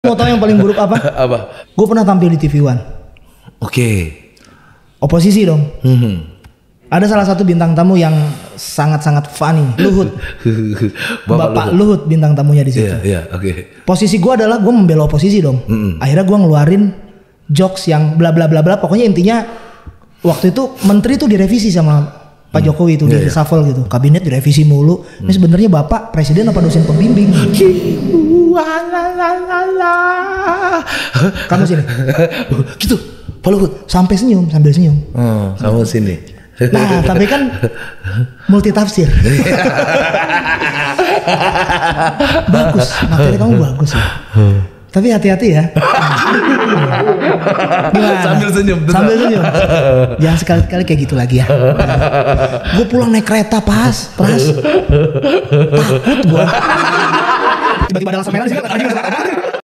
Mau tahu yang paling buruk apa? Apa? Gue pernah tampil di TV One. Oke. Oposisi dong. Ada salah satu bintang tamu yang sangat-sangat funny, Luhut. Bapak Luhut bintang tamunya di situ. Iya, oke. Posisi gue adalah gue membela oposisi dong. Akhirnya gue ngeluarin jokes yang bla bla bla bla. Pokoknya intinya waktu itu menteri tuh direvisi sama Pak Jokowi itu di reshuffle gitu. Kabinet direvisi mulu. Ini sebenarnya Bapak presiden apa dosen pembimbing? Kamu sini. Gitu. Pak Luhut Sampai senyum, sambil senyum. Kamu sini. Nah, tapi kan multi tafsir. Bagus, materi kamu bagus ya. Tapi hati-hati ya. Gimana? Sambil senyum. Sambil senyum. Jangan sekali-kali kayak gitu lagi ya. Gue pulang naik kereta Pras. Takut gue. Tiba-tiba ada langsung merah di sini.